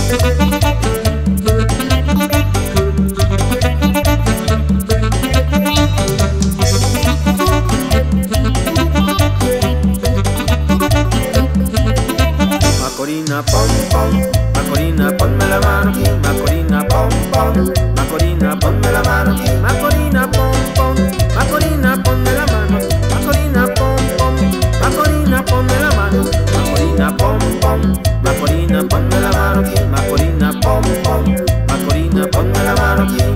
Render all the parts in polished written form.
Macorina, pom, pom, Macorina, ponme la mano aquí, Macorina, pom, pom, Macorina, ponme la mano aquí, Macorina, pom, pom, Macorina, ponme la mano, Macorina, pom, pom, Macorina, ponme la mano, Macorina, pom, pom, Macorina, ponme la mano aquí, Macorina, pom, pom, Macorina, ponme la mano aquí.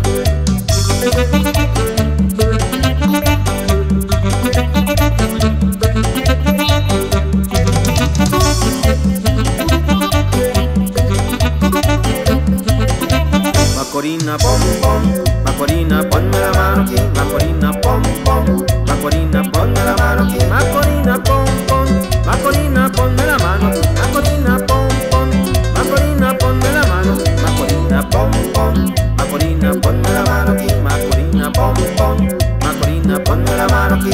Macorina, pom, pom, Macorina, ponme la mano aquí, Macorina, pom, pom, Macorina, ponme la mano aquí, Macorina, pom, pom, Macorina, ponme la mano, Macorina, pom, pom, Macorina, ponme la mano, Macorina, pom, pom, Macorina, ponme la mano aquí, Macorina, pom, pom, Macorina, ponme la mano aquí.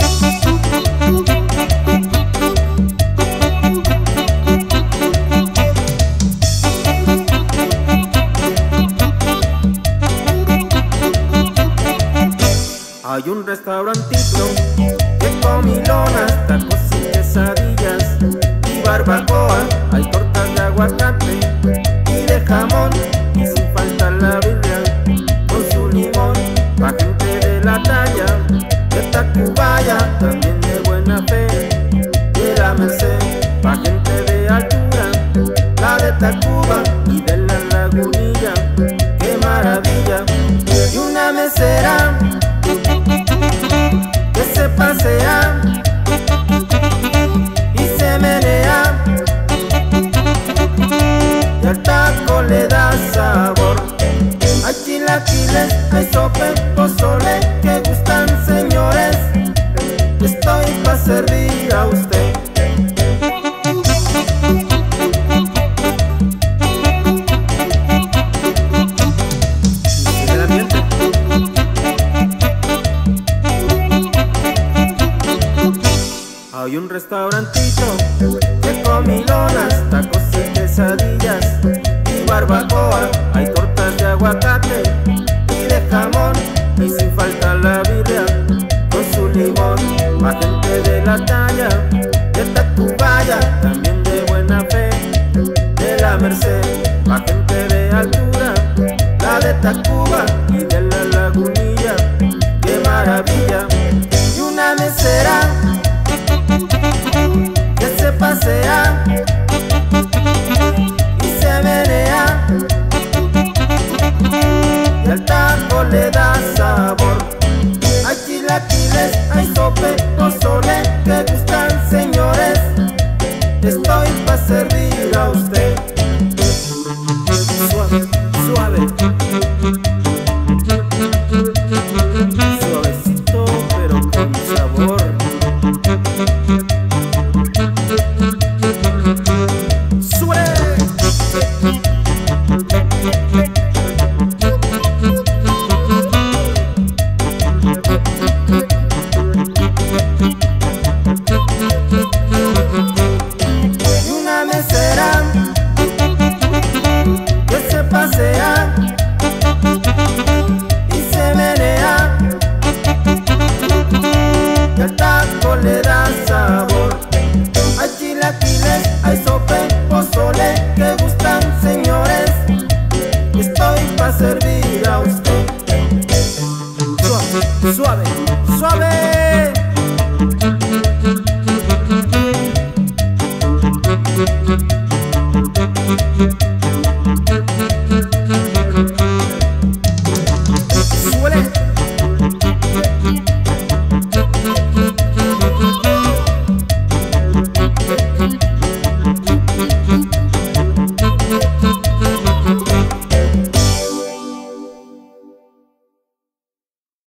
Hay un restaurantito que comilonas, tacos y quesadillas y barbacoa. Hay tortas de aguacate y de jamón y sin falta la birria con su limón. Pa' gente de la talla de Tacubaya, también de buena fe, de la Merced. Pa' gente de altura, la de Tacuba y de la Lagunilla. ¡Qué maravilla! Y una mesera que se pasea y se menea y al taco le da sabor. Hay chilaquiles, hay sope, pozole, que gustan señores, estoy pa' servir a usted. Hay un restaurantito de comilonas, tacos y quesadillas y barbacoa. Hay tortas de aguacate y de jamón y sin falta la birria con su limón. Pa' gente de la talla de Tacubaya, también de buena fe, de la Merced. Pa' gente de altura, la de Tacuba y de la Lagunilla. ¡Qué maravilla! Y una mesera que se pasea y se menea y al taco le da sabor. Hay chilaquiles, hay sope, pozole, que gustan señores, estoy pa' servir a usted.